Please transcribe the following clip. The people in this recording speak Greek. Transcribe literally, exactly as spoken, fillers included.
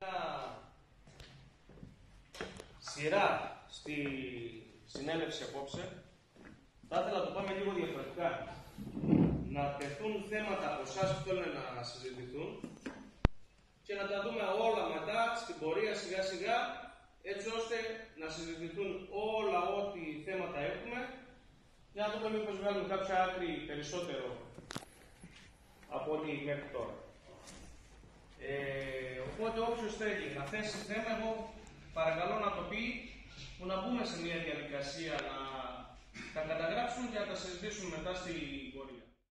Σειρά στη συνέλευση απόψε, θα ήθελα να το πάμε λίγο διαφορετικά. Να τεθούν θέματα από εσάς που θέλουν να συζητηθούν και να τα δούμε όλα μετά στην πορεία σιγά σιγά, έτσι ώστε να συζητηθούν όλα ό,τι θέματα έχουμε, για να δούμε μήπως βγάλουμε κάποια άκρη περισσότερο από ό,τι μέχρι τώρα. Ε, οπότε όποιος θέλει να θέσει θέμα, εγώ παρακαλώ να το πει, που να μπούμε σε μια διαδικασία να τα καταγράψουμε και να τα συζητήσουμε μετά στη